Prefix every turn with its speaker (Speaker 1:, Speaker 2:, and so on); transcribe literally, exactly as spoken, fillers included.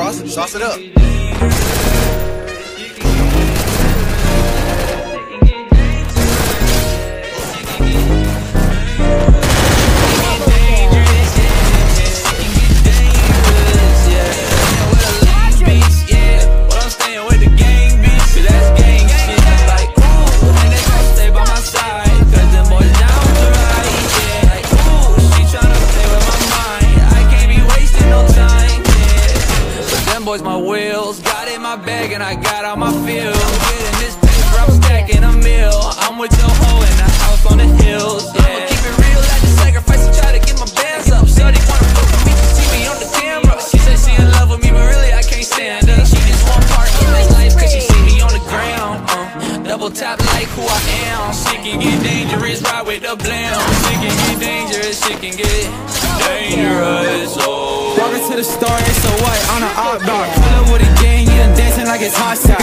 Speaker 1: Ross. Sauce it up.
Speaker 2: Boys, my wheels, got in my bag and I got out my field. Getting this paper, I'm stacking a meal. I'm with your hoe in the house on the hills. Yeah. I'ma keep it real, I just sacrifice and try to get my bands up. Shorty wanna fuck with me, she see me on the camera. She said she in love with me, but really I can't stand her. She just want part of this life cause she see me on the ground. uh, Double tap like who I am. Shit can get dangerous, ride with the blam. Shit can get dangerous, shit can get dangerous. Oh.
Speaker 3: Walking to the store, it's a white on an outdoor. Pull up with a gang, yeah, dancing like it's hot shot.